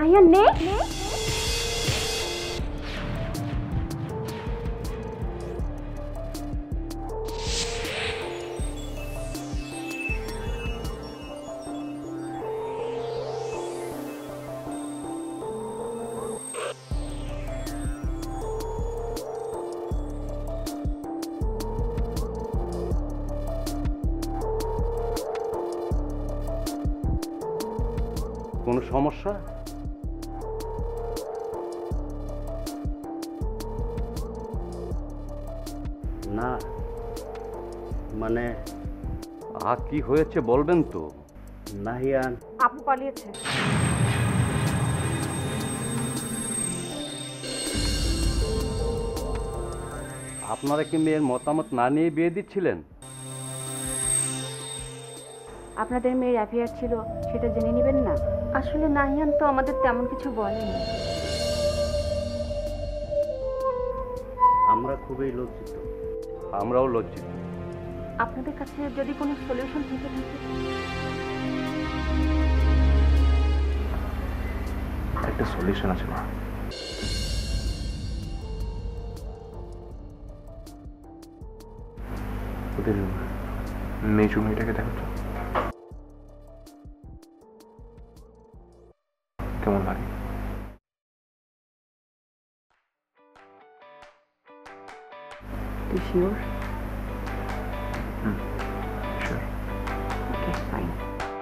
নাহিয়ান নে কোনো সমস্যা? না মানে কি হয়েছে বলবেন তো? নাহিয়ান আপু পালিয়েছে। আপনারা কি মেয়ের মতামত না নিয়ে বিয়ে দিচ্ছিলেন? আপনাদের মেয়ের অ্যাফেয়ার ছিল সেটা জেনে নেবেন না? আসলে নাহিয়ান তো আমাদের তেমন কিছু বলেনি। আমরা খুবই লজ্জিত। আমরাও লজ্জিত। আপনাদের কাছে যদি কোনো সলিউশন থেকে থাকে। একটা সলিউশন আছে মা। ওদের মেজু মেয়েটাকে দেখো তো, কেমন লাগে? তুই sure? Sure. Okay fine.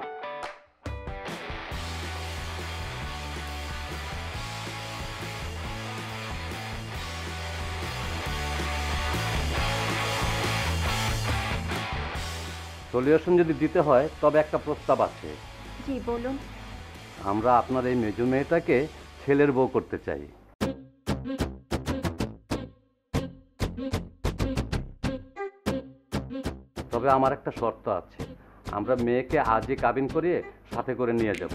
Solution যদি দিতে হয় তবে একটা প্রস্তাব আছে। জি বলুন। আমরা আপনার এই মেজো মেয়েটাকে ছেলের বউ করতে চাই। তবে আমার একটা শর্ত আছে, আমরা মেয়েকে আজই কাবিন করিয়ে সাথে করে নিয়ে যাব।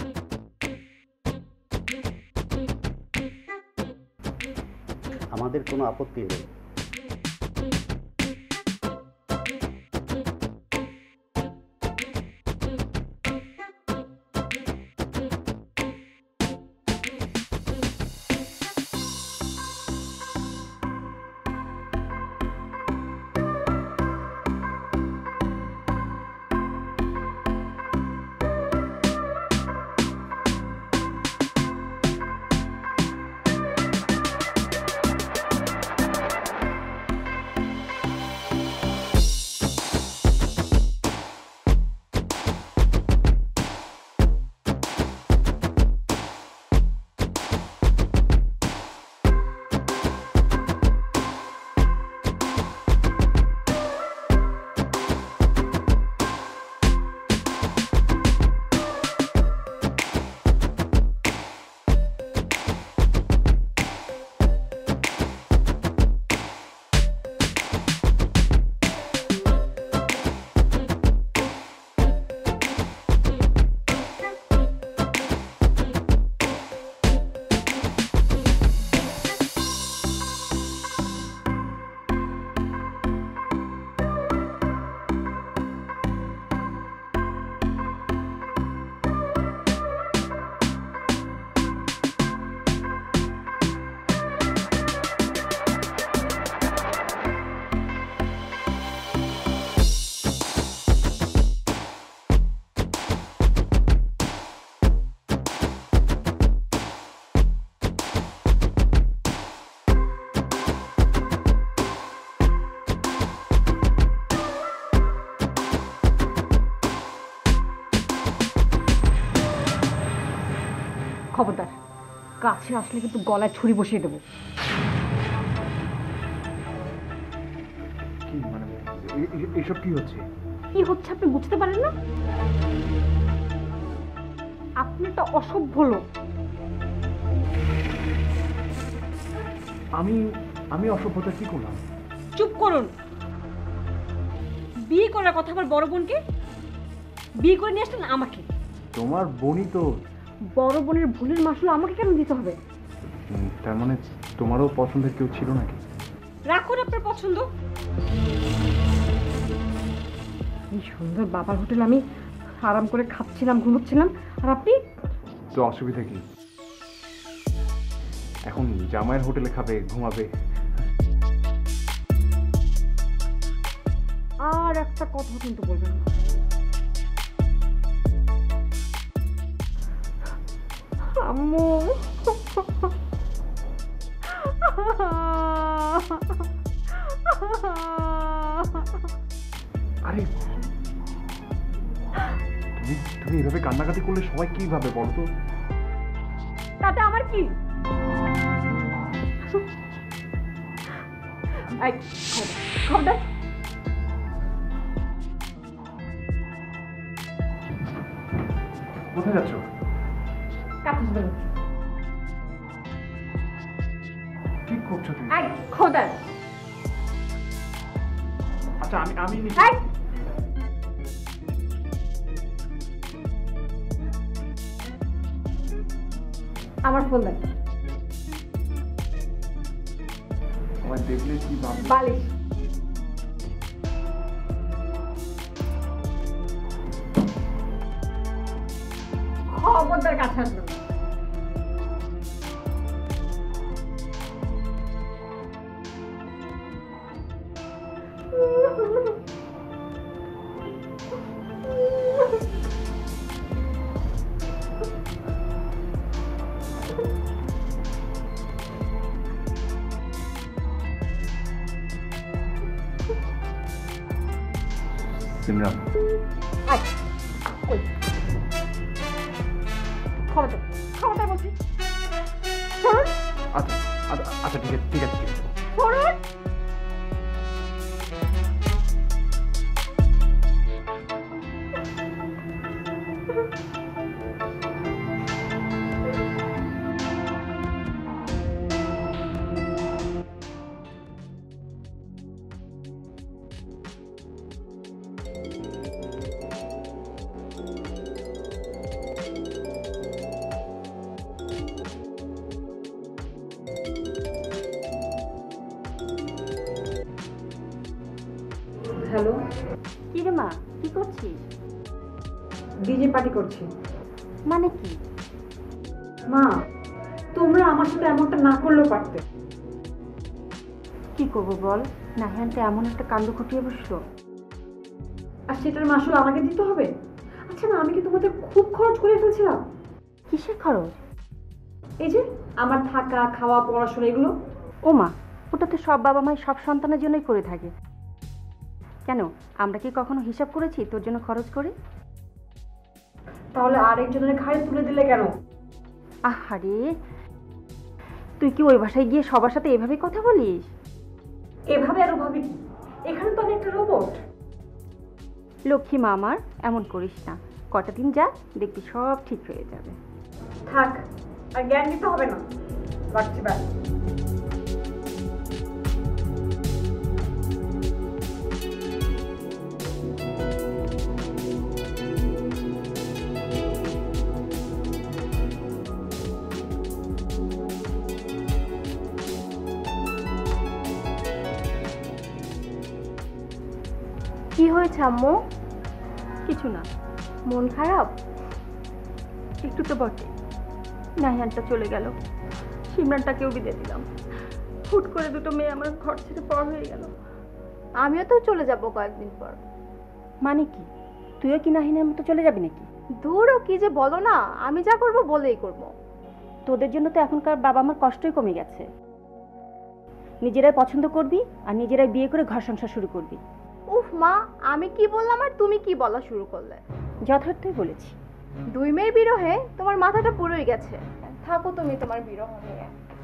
আমাদের কোনো আপত্তি নেই। খবরদার, কাছে আসলে কিন্তু গলায় ছুরি বসিয়ে দেবো। কি মানে এইসব কি হচ্ছে? কি হচ্ছে আপনি বুঝতে পারেন না? আপনি একটা অসভ্য লোক। আমি অসভ্যতা কি করলাম? চুপ করুন। বিয়ে করার কথা আমার বড় বোনকে বিয়ে করে নিয়ে আসলেন আমাকে। তোমার বোনই তো। বড় বোনের ভুলের মাসুল আমাকে কেন দিতে হবে? তার মানে তোমারও পছন্দের কেউ ছিল নাকি? রাখুন আপনার পছন্দ। এই সুন্দর বাবার হোটেল আমি আরাম করে খাচ্ছিলাম, ঘুমোচ্ছিলাম, আর আপনি তো অসুবিধা কি? এখন জামাইয়ের হোটেলে খাবে, ঘুমাবে। আর একটা কথা কিন্তু বলবেন না। আম্মু আরে তুমি তুমি এভাবে কান্নাকাটি করলে সবাই কি ভাবে বলো তো? তাতে আমার কি? এই, খবরদার। কোথায় যাচ্ছ? কাছে যাবো। কি করছো তুমি? এই, খবরদার। আচ্ছা আমি আমি এই, আমার ফোন দেন। আমার দেখলে কি ভাববে? বালিশ। খবরদার কাছে আসবেন না। সিমরান, আয়, কই? খবরদার, খবরদার বলছি। সরুন, আচ্ছা আচ্ছা আচ্ছা ঠিক আছে ঠিক আছে ঠিক আছে। সরুন। হ্যালো, কি রে মা, কি করছিস? ডিজে পার্টি করছি। মানে কি? মা, তোমরা আমার সাথে এমনটা না করলেও পারতে। কি করবো বল, নাহিয়ানটা এমন একটা কাণ্ড ঘটিয়ে বসলো। আর সেটার মাসুল আমাকে দিতে হবে? আচ্ছা না, আমি কি তোমাদের খুব খরচ করে ফেলছিলাম? কিসের খরচ? এই যে আমার থাকা, খাওয়া, পড়াশোনা এগুলো। ও মা, ওটা তো সব বাবা মাই সব সন্তানের জন্যই করে থাকে। কেন, আমরা কি কখনো হিসাব করেছি তোর জন্য খরচ করে? তাহলে আরেকজনের ঘাড়ে তুলে দিলে কেন? আহারে, তুই কি ওই বাসায় গিয়ে সবার সাথে এভাবেই কথা বলিস? এভাবে আর ওভাবে কি? এখানে তো আমি একটা রোবট। লক্ষ্মী মা আমার, এমন করিস না। কটা দিন যা, দেখবি সব ঠিক হয়ে যাবে। থাক, আর জ্ঞান দিতে হবে না। রাখছি, ব্যাস। কি হয়েছে আম্মু? কিছু না। মন খারাপ? একটু তো বটে। নাহিয়ানটা চলে গেল, সিমরানটাকেও বিদায় দিলাম। হুট করে দুটো মেয়ে আমার ঘর ছেড়ে পর হয়ে গেল। আমিও তো চলে যাব কয়েকদিন পর। মানে কি, তুইও কি নাহিনের মতো চলে যাবি নাকি? দূর, ও কি যে বলো না, আমি যা করব বলেই করব। তোদের জন্য তো এখনকার বাবা মার কষ্টই কমে গেছে। নিজেরাই পছন্দ করবি আর নিজেরাই বিয়ে করে ঘর সংসার শুরু করবি। উফ মা, আমি কি বললাম আর তুমি কি বলা শুরু করলে? যথার্থই বলেছি। দুই মেয়ের বিরহে তোমার মাথাটা পুরোই গেছে। থাকো তুমি তোমার বিরহ নিয়ে।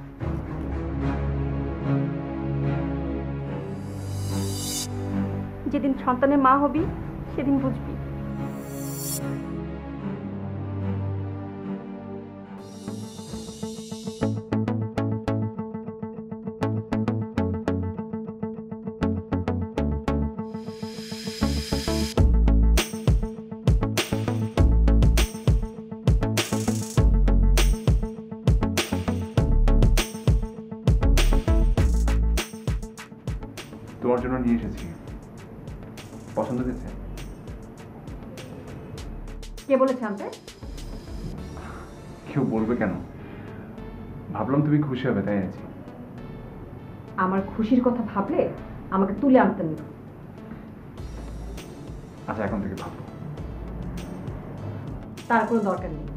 যেদিন সন্তানের মা হবি সেদিন বুঝবি। তোমার জন্য নিয়ে এসেছি, পছন্দ হয়েছে? কে বলেছে আনতে? কেউ বলবে কেন, ভাবলাম তুমি খুশি হবে, তাই আছি। আমার খুশির কথা ভাবলে আমাকে তুলে আনতেন না। আচ্ছা, এখন থেকে ভাববো। তার কোনো দরকার নেই,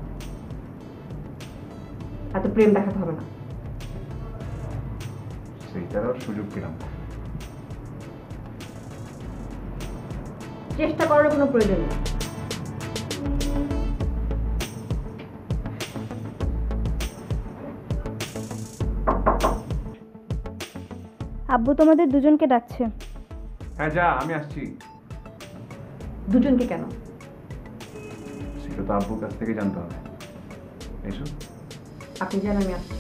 এত প্রেম দেখাতে হবে না। সেইটার আর সুযোগ পেলাম না। চেষ্টা করার কোনো প্রয়োজন নেই। আব্বু তোমাদের দুজনকে ডাকছে। হ্যাঁ যা, আমি আসছি। দুজনকে কেন? সেটা তো আব্বুর কাছ থেকে জানতে হবে। এসো। আপনি জান, আমি আসছি।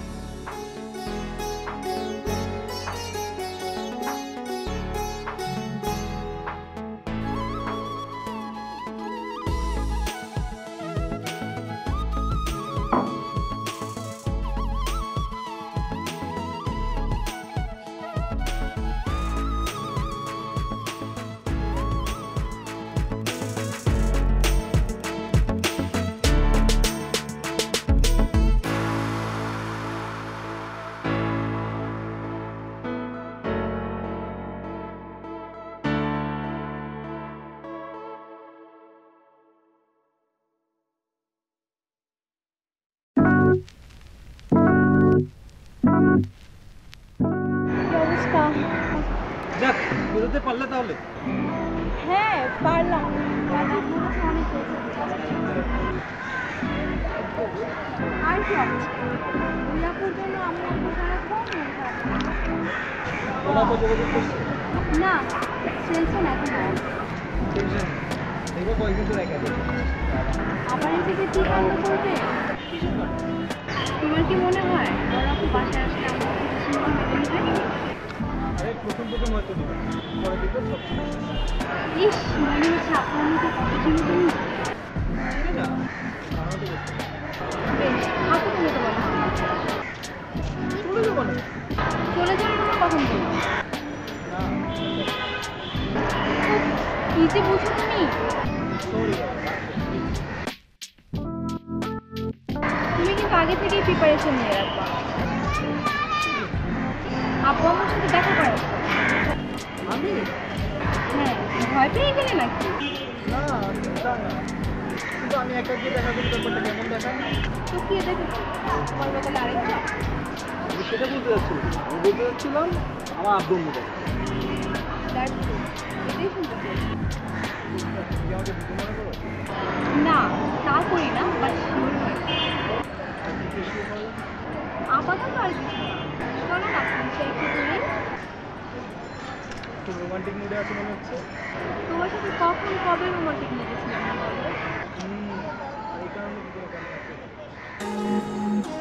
অবস্থা? যাক, বেরোতে পারলে তাহলে। হ্যাঁ পারলাম, অনেক আর কি অবস্থা? দুর্গাপুর জন্য আমার ওরা তো যোগাযোগ করছে। না চলছে না এখন। টেনশন নেই, দেখবো কয়েকদিন তো রেখে দেবে। আবার এদিকে কি কাণ্ড করবে? তোমার কি মনে হয় ওরা খুব বাসায় আসলে আমার মেনে নেবে? আরে প্রথম প্রথম হয়তো দিবে, পরে দিবে সব ঠিক। ইস, মনে হচ্ছে আপনার মধ্যে কত ছিল তুমি। ঠিক না, আমার তো করতে বেশ, থাকো তুমি তোমার। চলে যাবো না। চলে যাবে তোমার কখন বলো? না, কি যে বুঝো তুমি? সরি। তুমি কিন্তু আগে থেকেই প্রিপারেশন নিয়ে রাখবা। আপু আমার সাথে দেখা করার। আমি হ্যাঁ, ভয় পেয়ে গেলে নাকি? না, তা না, কিন্তু আমি একা গিয়ে দেখা করি, ব্যাপারটা কেমন দেখায়। তো কি দেখে তোমার বদলে আরেকটা? আমি সেটা বলতে যাচ্ছিলাম, আমি বলতে যাচ্ছিলাম আমার আব্বুর মতো। That's good. এটাই শুনতে চাই। তুমি আমাকে বুঝে মনে করো? না, তা করি না, বাট শিওর হয়। আপাতত আর কিছু না। চলো না, সেই একটু করি। খুব রোমান্টিক মুডে আছে মনে হচ্ছে। তোমার সাথে কখন কবে রোমান্টিক লেগেছিলাম বলো? এই কারণে কি করে কন্ট্যাক্ট করতে?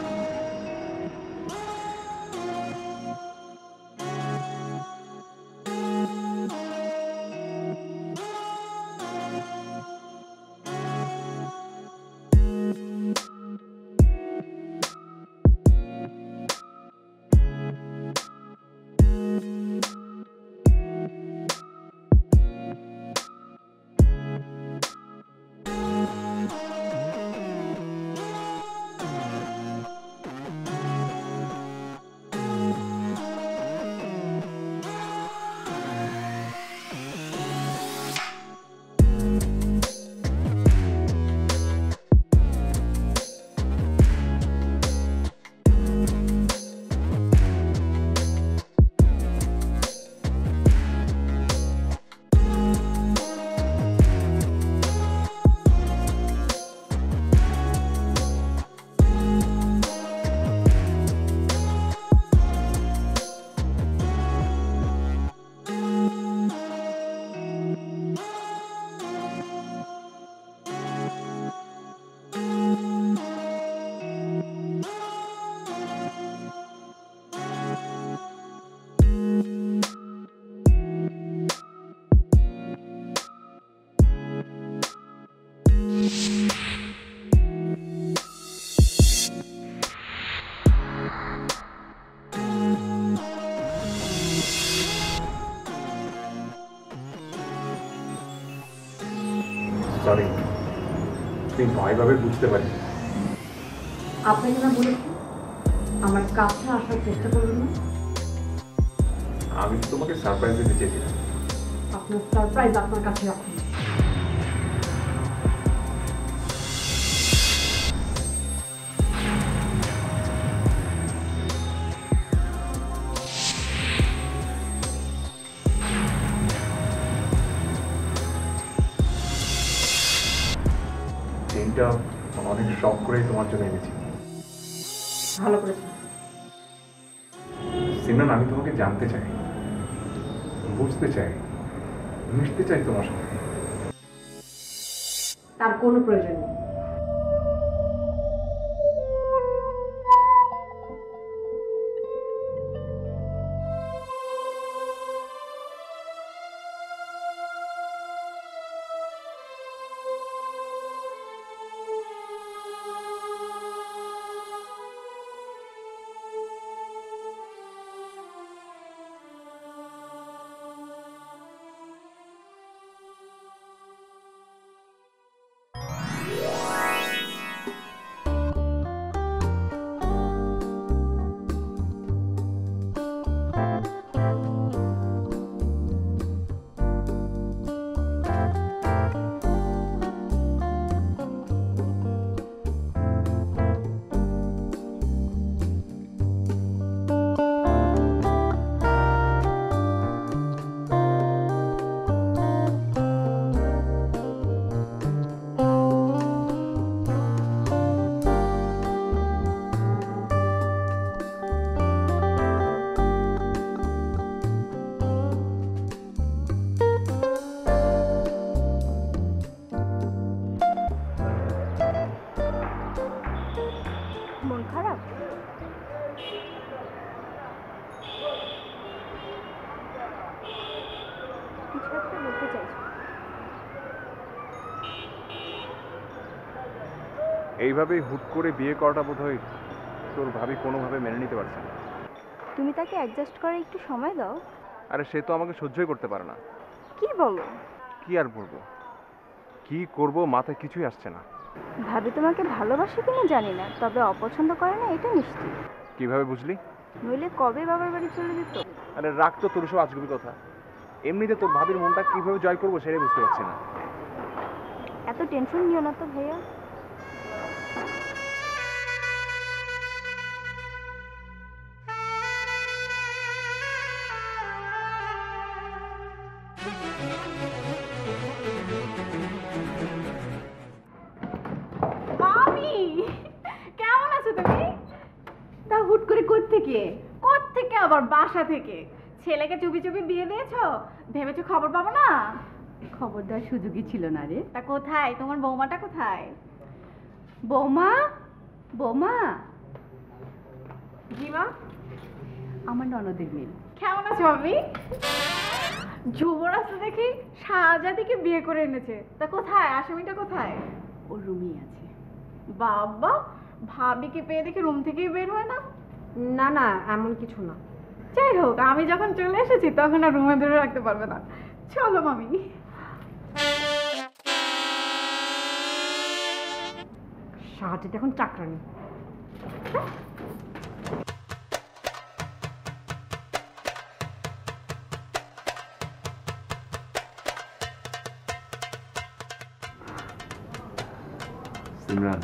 সরি, তুই ভয় ভাবে বুঝতে পারিস। আপনাকে না বলেছি আমার কাছে আসার চেষ্টা করবেন না। আমি তো তোমাকে সারপ্রাইজ দিতে চেয়েছিলাম। আপনার সারপ্রাইজ আপনার কাছে রাখুন। চেনটা অনেক শখ করেই তোমার জন্য এনেছি। ভালো করেছেন। সিমরান, আমি তোমাকে জানতে চাই, বুঝতে চাই, মিশতে চাই তোমার সাথে। তার কোনো প্রয়োজন নেই। মন খারাপ? কিছু একটা বলতে চাইছো? এইভাবেই হুট করে বিয়ে করাটা বোধ হয় তোর ভাবি কোনোভাবে মেনে নিতে পারছে না। তুমি তাকে অ্যাডজাস্ট করে একটু সময় দাও। আরে সে তো আমাকে সহ্যই করতে পারে না। কি বলো? কি আর বলবো, কি করব মাথায় কিছুই আসছে না। ভাবি তোমাকে ভালোবাসে কিনা জানি না, তবে অপছন্দ করে না এটা নিশ্চিত। কিভাবে বুঝলি? নইলে কবে বাবার বাড়ি চলে যেত। আরে রাখ তো তোর সব আজগুবি কথা। এমনিতে তোর ভাবির মনটা কিভাবে জয় করবো সেটাই বুঝতে পারছি না। এত টেনশন নিও না তো ভাইয়া। মামি, কেমন আছো তুমি? তা হুট করে কোত্থেকে আবার বাসা থেকে? ছেলেকে চুপি চুপি বিয়ে দিয়েছো, ভেবেছো খবর পাবো না? খবর দেওয়ার সুযোগই ছিল না রে। তা কোথায় তোমার বৌমাটা কোথায়? বৌমা, বৌমা। জি মা। আমার ননদের মেয়ে। কেমন আছো মামি? যুবরাজ তো দেখি শাহজাদিকে বিয়ে করে এনেছে। তা কোথায় আসামিটা কোথায়? ওর রুমই আছে। বাবা, ভাবিকে পেয়ে দেখে রুম থেকেই বের হয় না। না না, এমন কিছু না। যাই হোক, আমি যখন চলে এসেছি তখন আর রুমে ধরে রাখতে পারবে না। চলো মামি। শাহজাদি এখন চাকরানি। সিমরান,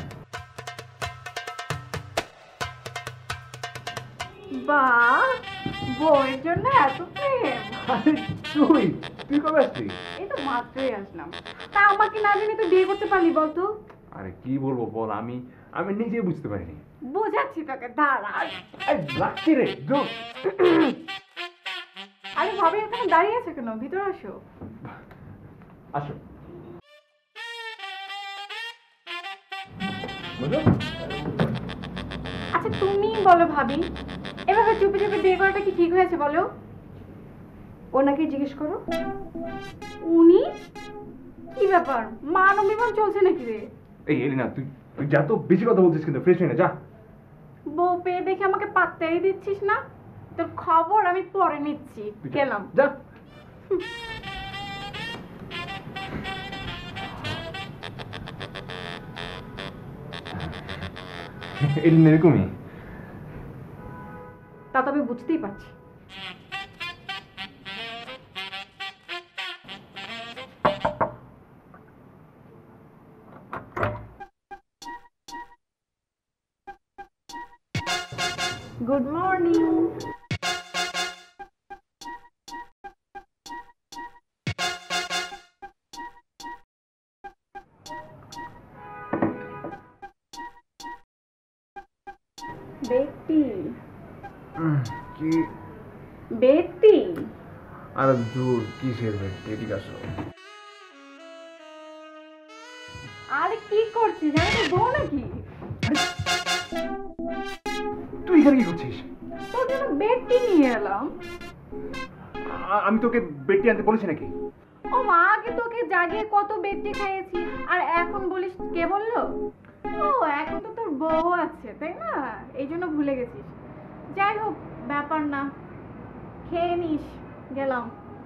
বাহ, বউয়ের জন্য এত প্রেম। তুই তুই কবে আসছিস? এই তো মাত্রই আসলাম। তা আমাকে না জেনে তুই বিয়ে করতে পারলি বলতো? আরে কি বলবো বল, আমি নিজে বুঝতে পারিনি। বোঝাচ্ছি তোকে, দাঁড়া। লাগছে রে। আরে ভাবি এখানে দাঁড়িয়ে আছে কেন? ভিতরে আসো। আসো। আচ্ছা তুমি বলো ভাবি, এভাবে চুপি চুপি বিয়ে করাটা কি ঠিক হয়েছে বলো? ওনাকে জিজ্ঞেস করো। উনি কি ব্যাপার, মান অভিমান চলছে নাকি রে? এই এলিনা, তুই তুই যা তো বেশি কথা বলছিস, কিন্তু ফ্রেশ হয়ে না, যা। বউ পেয়ে দেখে আমাকে পাত্তাই দিচ্ছিস না। তোর খবর আমি পরে নিচ্ছি। তুই যা, গেলাম। যা। এলিনা এরকমই। আমি বুঝতেই পারছি। Good morning. বেটি কি? বেটি আরে দূর, কিসের ব্যক্তি? এদিকে আসো। আরে কি করছিস? আমি তো বউ নাকি? তুই এখানে কি করছিস? তোর জন্য বেটি নিয়ে এলাম। আমি তোকে বেটি আনতে বলেছি নাকি? ও মা, আগে তোকে জাগিয়ে কত বেটি খাইয়েছি, আর এখন বলিস কে বললো? ও এখন তো তোর বউ আছে তাই না, এই জন্য ভুলে গেছিস। যাই হোক, ব্যাপার না, খেয়ে নিস। গেলাম।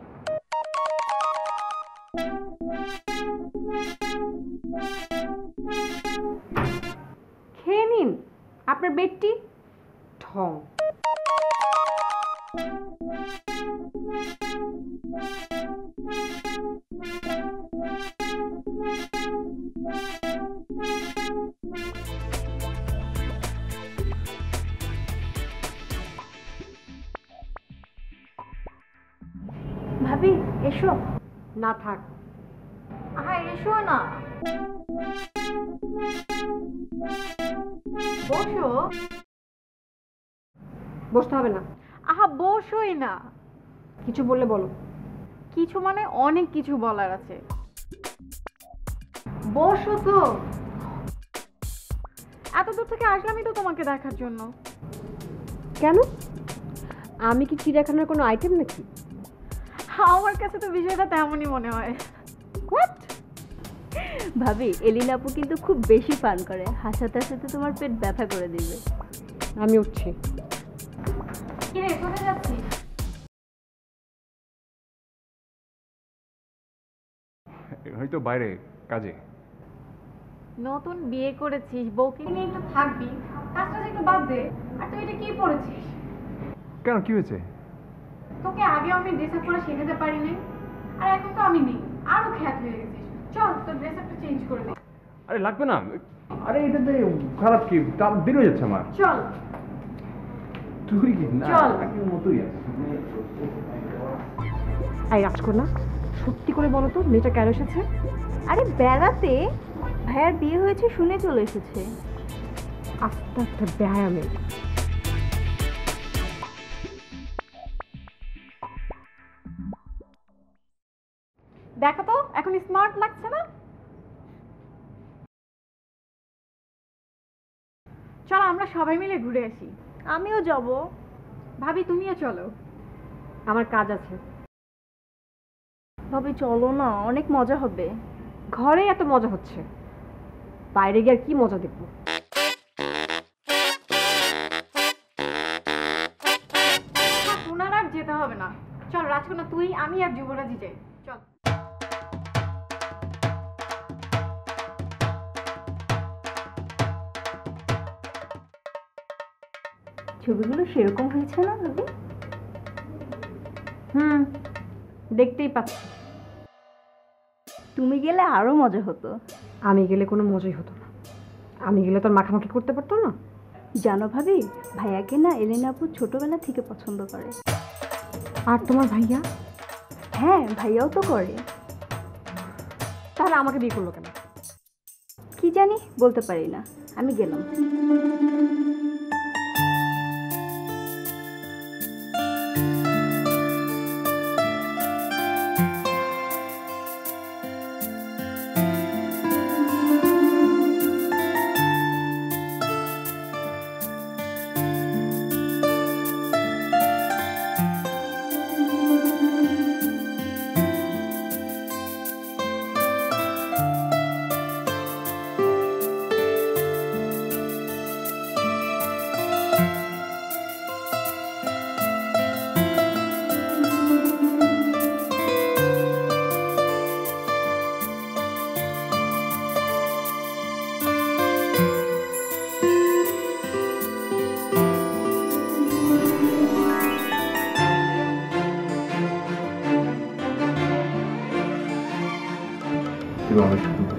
খেয়ে নিন আপনার বেডটি। ঠং। ভাবি এসো। না থাক। আহা এসো না, বসো। বসতে হবে না। আহা বসোই না। কিছু বললে বলো। কিছু মানে অনেক কিছু বলার আছে। বসো তো। এত দূর থেকে আসলামই তো তোমাকে দেখার জন্য। কেন? আমি কি চিড়িয়াখানার কোনো আইটেম নাকি? আমার কাছে তো বিষয়টা তেমনই মনে হয়। ভাবি এলিনা আপু কিন্তু খুব বেশি ফান করে, হাসাতে হাসাতে তোমার পেট ব্যথা করে দিবে। আমি উঠছি। কিরে কোথায় যাচ্ছিস? হয়তো বাইরে কাজে। নতুন বিয়ে করেছিস, বউকে নিয়ে একটু থাকবি, কাজটা একটু বাদ দে। আর তুই এটা কি পড়েছিস? কেন, কি হয়েছে? তোকে আগেও আমি ড্রেস আপ করে শেখাতে পারি নাই, আর এখন তো আমি নেই, আরো খ্যাত হয়ে গেছিস। চল তোর ড্রেস আপটা চেঞ্জ করে দে। আরে লাগবে না। আরে এটাতে খারাপ কি? দাম বের হয়ে যাচ্ছে আমার। চল তুই কি না চল। আগের মতোই আছে। এই রাজকন্যা, সত্যি করে বলো তো মেয়েটা কেন এসেছে? আরে বেড়াতে, ভাইয়ার বিয়ে হয়েছে শুনে চলে এসেছে। আস্তে আস্তে বেহায়া মেয়ে। দেখো তো এখন স্মার্ট লাগছে না? চল আমরা সবাই মিলে ঘুরে আসি। আমিও যাব। ভাবি তুমিও চলো। আমার কাজ আছে। ভাবি চলো না, অনেক মজা হবে। ঘরে এত মজা হচ্ছে, বাইরে গিয়ে আর কি মজা দেখবো? ওনার আর যেতে হবে না। চল রাজকন্যা, তুই আমি আর যুবরাজি যাই। চল। ছবিগুলো সেরকম হয়েছে না ভাবি? দেখতেই পাচ্ছি। তুমি গেলে আরো মজা হতো। আমি গেলে কোনো মজাই হতো না। আমি গেলে তোর মাখামাখি করতে পারতো না। জানো ভাবি, ভাইয়াকে না এলিনা আপু ছোটবেলা থেকে পছন্দ করে। আর তোমার ভাইয়া? হ্যাঁ, ভাইয়াও তো করে। তাহলে আমাকে বিয়ে করলো কেন? কি জানি, বলতে পারি না। আমি গেলাম। তুমি অনেক সুন্দর।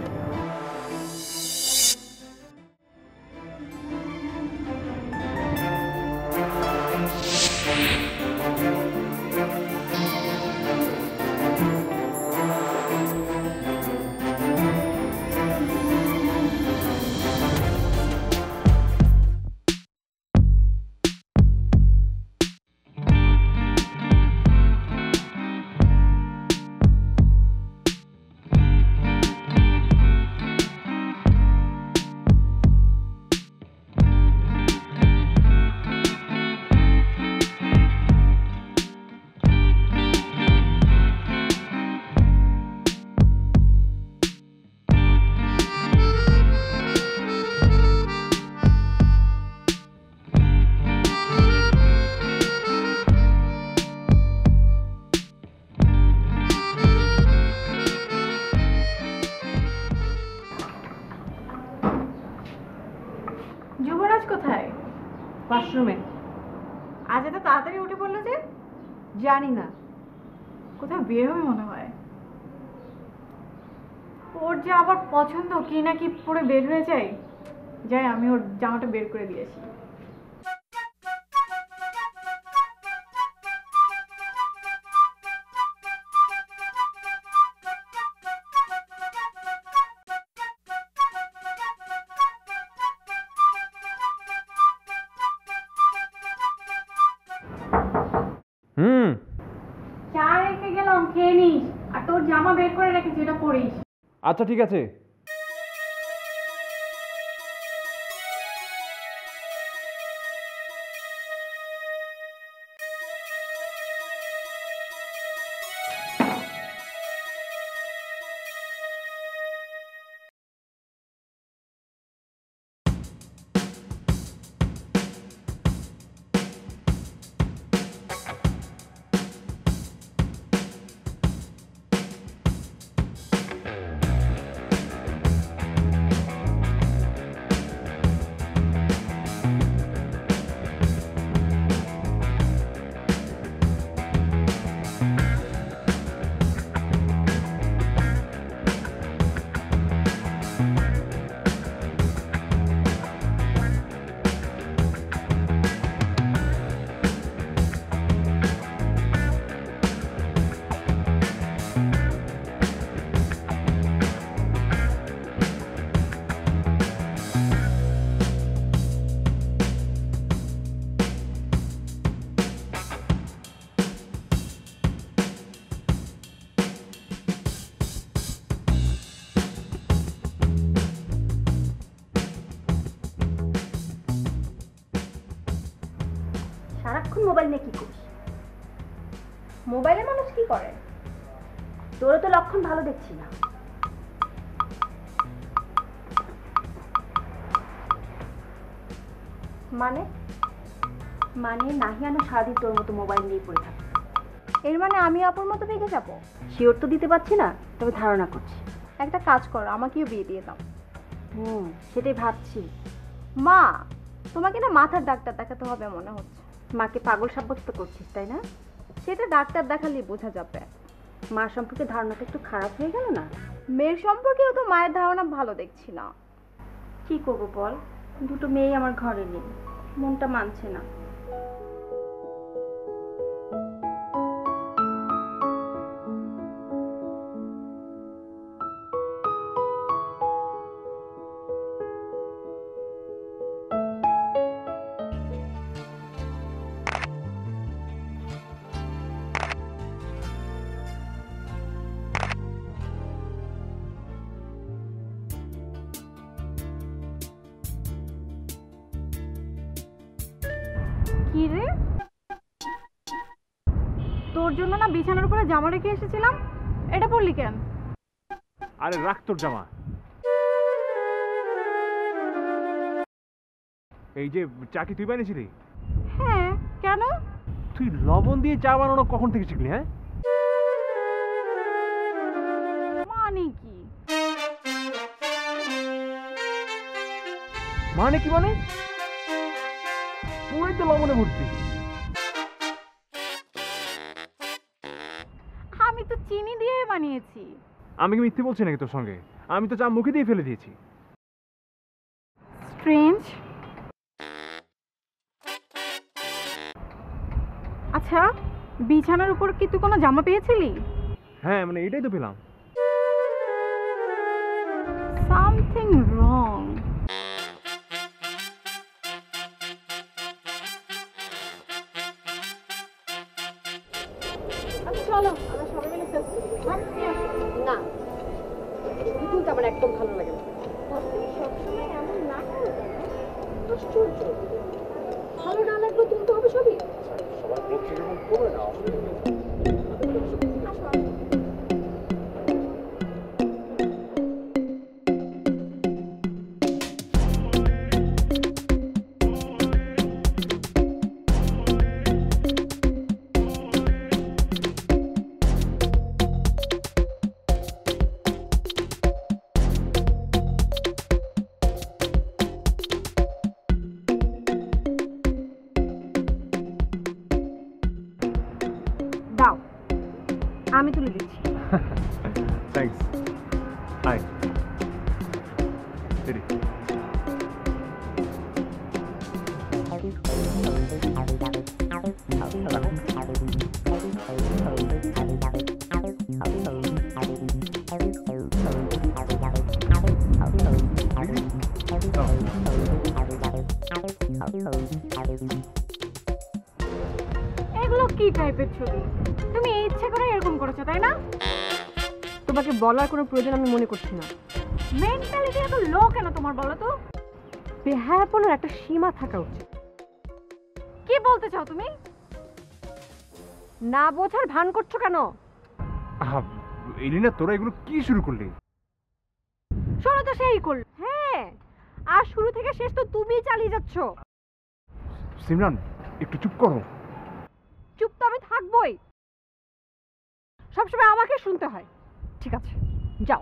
যুবরাজ কোথায়? ওয়াশরুমে। আজ এত তাড়াতাড়ি উঠে পড়লো যে? জানি না। কোথাও বের হবে মনে হয়। ওর যে আবার পছন্দ কি না কি পরে বের হয়ে যায়। যাই আমি ওর জামাটা বের করে দিয়েছি। চা রেখে গেলাম, খেয়ে নিস। আর তোর জামা বের করে রেখেছি, এটা পরিস। আচ্ছা ঠিক আছে। সারাক্ষণ মোবাইল নিয়ে কি করিস? মোবাইলে মানুষ কি করে? তোরও তো লক্ষণ ভালো দেখছি না। মানে মানে নাহিয়ানো সারাদিন তোর মতো মোবাইল নিয়ে পড়ে থাকে। এর মানে আমি অপর মতো ভেঙে যাবো? শিওর তো দিতে পারছি না, তবে ধারণা করছি। একটা কাজ করো, আমাকেও বিয়ে দিয়ে দাও। সেটাই ভাবছি। মা, তোমাকে না মাথার ডাক্তার দেখাতে হবে মনে হচ্ছে। মাকে পাগল সাব্যস্ত করছিস তাই না? সেটা ডাক্তার দেখালেই বোঝা যাবে। মার সম্পর্কে ধারণাটা একটু খারাপ হয়ে গেল না? মেয়ের সম্পর্কেও তো মায়ের ধারণা ভালো দেখছি না। কি করবো বল, দুটো মেয়ে আমার ঘরে নেই, মনটা মানছে না। কি রে, তোর জন্য না বিছানার উপরে জামা রেখে এসেছিলাম, এটা পরলি কেন? আরে রাখ তোর জামা। এই যে চা কি তুই বানিয়েছিলি? হ্যাঁ, কেন? তুই লবণ দিয়ে চা বানানো কখন থেকে শিখলি? হ্যাঁ, মানে কি? মানে কি মানে? পুরোই তো লবণে ভর্তি। আমি তো চিনি দিয়ে বানিয়েছি। আমি কি মিথ্যে বলছি নাকি তোর সঙ্গে? আমি তো চা মুখে দিয়ে ফেলে দিয়েছি। স্ট্রেঞ্জ। আচ্ছা, বিছানার উপর কি তুই কোনো জামা পেয়েছিলি? হ্যাঁ মানে এটাই তো পেলাম। Something wrong. চলো আমরা সবাই মিলে সেলফি না, ছবি তুলতে আমার একদম ভালো লাগে না। সবসময় এমন না করো কেন? আশ্চর্য, ভালো না লাগলে তুলতে হবে ছবি। সবার পক্ষে যেমন করে না দাও, আমি তুলে দিচ্ছি। থ্যাঙ্কস। Hi ready. এগুলো কি টাইপের ছবি? তুমি ইচ্ছে করে এরকম করেছো তাই না? তোমাকে বলার কোনো প্রয়োজন আমি মনে করছি না। মেন্টালিটি এত লো কেন তোমার বলো তো? বেহায়াপনার একটা সীমা থাকা উচিত। কি বলতে চাও তুমি? না বোঝার ভান করছো কেন? এলিনা তোরা এগুলো কি শুরু করলি? শোনো তো সেই করল। হ্যাঁ, আর শুরু থেকে শেষ তো তুমিই চালিয়ে যাচ্ছ। সিমরান একটু চুপ করো। চুপ তো আমি থাকবোই, সবসময় আমাকে শুনতে হয়। ঠিক আছে যাও,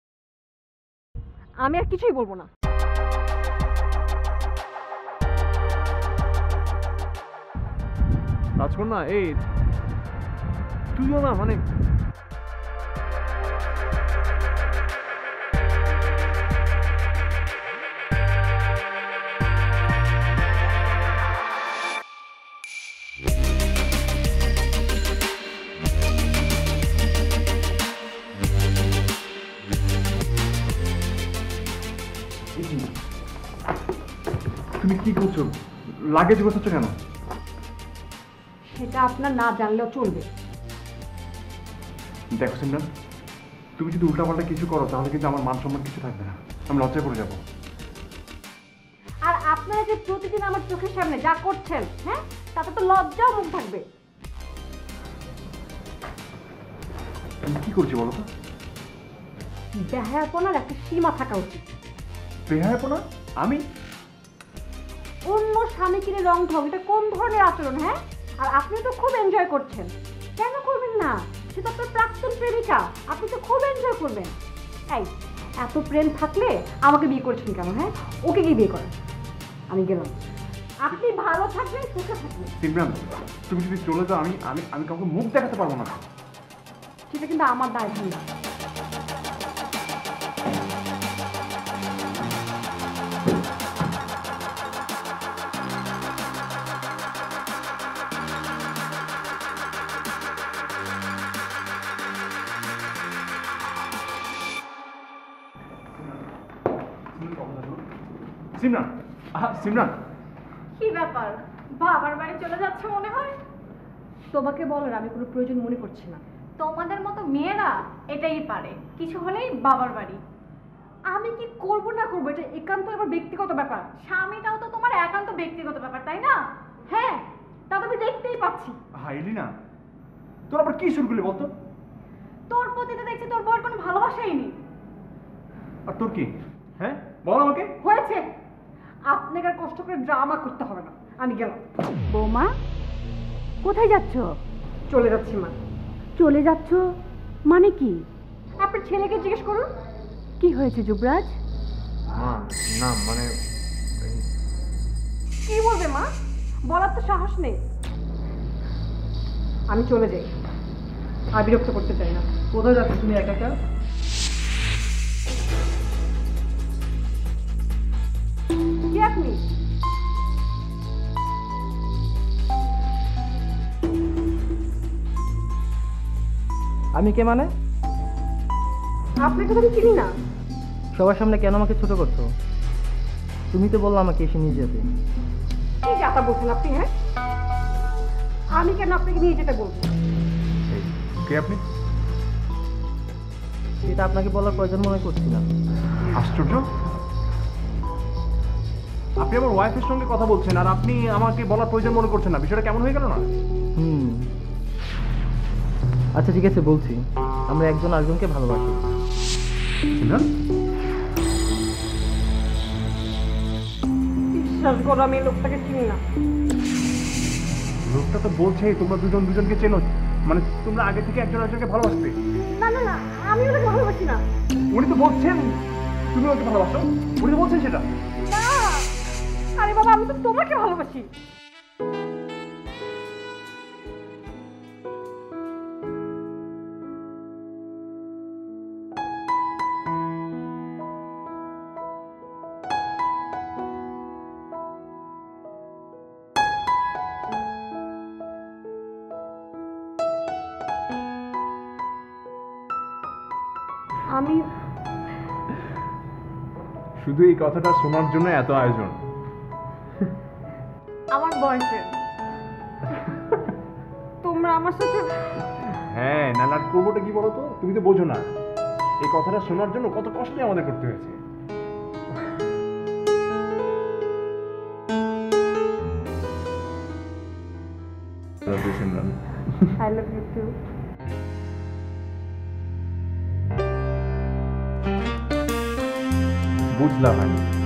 আমি আর কিছুই বলবো না। রাজকন্যা এই তুইও না মানে তুমি কি করছো? লাগেজ গোছাচ্ছ কেন? সেটা আপনার না জানলেও চলবে। দেখো সিমরান, তুমি যদি উল্টাপাল্টা কিছু করো তাহলে কিন্তু আমার মান সম্মান কিছু থাকবে না, আমি লজ্জায় পড়ে যাবো। আর আপনারা যে প্রতিদিন আমার চোখের সামনে যা করছেন, হ্যাঁ, তাতে তো লজ্জাও মুখ থাকবে। আমি কি করছি বলো তো? বেহায়াপনার একটা সীমা থাকা উচিত। বেহায়াপনা? আমি? অন্য স্বামী কিনে রং ঢং, এটা কোন ধরনের আচরণ? হ্যাঁ, আর আপনি তো খুব এনজয় করছেন। কেন করবেন না? সে তো আপনার প্রাক্তন প্রেমিকা, আপনি তো খুব এনজয় করবেন। এই এত প্রেম থাকলে আমাকে বিয়ে করছেন কেন? হ্যাঁ, ওকে গিয়ে বিয়ে করেন। আমি গেলাম, আপনি ভালো থাকবেন, সুখে থাকবেন। সিমরান, তুমি যদি চলে যাও আমি আমি আমি কাউকে মুখ দেখাতে পারবো না। সেটা কিন্তু আমার দায় না। সিমরান, সিমরান, কি ব্যাপার? বাবার বাড়ি চলে যাচ্ছে মনে হয়। তোমাকে বলার আমি কোনো প্রয়োজন মনে করছি না। তোমাদের মতো মেয়েরা এটাই পারে, কিছু হলেই বাবার বাড়ি। আমি কি করব না করবো এটা একান্ত আমার ব্যক্তিগত ব্যাপার। স্বামীটাও তো তোমার একান্ত ব্যক্তিগত ব্যাপার, তাই না? হ্যাঁ, তা তো আমি দেখতেই পাচ্ছি। এলিনা, তোর আবার কি শুরু করলি বলতো? তোর প্রতি তো দেখছি তোর বউয়ের কোনো ভালোবাসাই নেই। আর তোর কি? হ্যাঁ বল আমাকে। হয়েছে, আপনাকে আর কষ্ট করে ড্রামা করতে হবে না, আমি গেলাম। বৌমা, কোথায় যাচ্ছ? চলে যাচ্ছি মা। চলে যাচ্ছ মানে কি? আপনার ছেলেকে জিজ্ঞেস করুন। কি হয়েছে যুবরাজ? মা না মানে কি বলবে মা? বলার তো সাহস নেই। আমি চলে যাই, আর বিরক্ত করতে চাই না। কোথায় যাচ্ছ তুমি একা একা? আমি কে মানে? আপনাকে তো আমি চিনি না। সবার সামনে কেন আমাকে ছোট করছো? তুমি তো বললো আমাকে এসে নিয়ে যেতে। কি যাতা বলছেন আপনি? হ্যাঁ, আমি কেন আপনাকে নিয়ে যেতে বলবো? এই, কে আপনি? সেটা আপনাকে বলার প্রয়োজন মনে করছি না। আশ্চর্য, আপনি আমার ওয়াইফের সঙ্গে কথা বলছেন আর আপনি আমাকে বলার প্রয়োজন মনে করছেন না, বিষয়টা কেমন হয়ে গেল না? আচ্ছা ঠিক আছে, বলছি আমরা একজন আরেকজনকে ভালোবাসি। সিমরান, বিশ্বাস করো আমি এই লোকটাকে চিনি না। লোকটা তো বলছেই তোমরা দুজন দুজনকে চেনো, মানে তোমরা আগে থেকে একজন আরেকজনকে ভালোবাসতে। না না না, আমি ওনাকে ভালোবাসি না। উনি তো বলছেন তুমি ওকে ভালোবাসো, উনি তো বলছেন সেটা। না, আরে বাবা, আমি তো তোমাকে ভালোবাসি। আমি শুধু এই কথাটা শোনার জন্য এত আয়োজন। আমার বয়ফ্রেন্ড, তোমরা আমার সাথে হ্যাঁ, নানার করবোটা কি বলো তো? তুমি তো বোঝো না, এই কথাটা শোনার জন্য কত কষ্টই আমাদের করতে হয়েছে। I love you too. বুঝলাম আমি।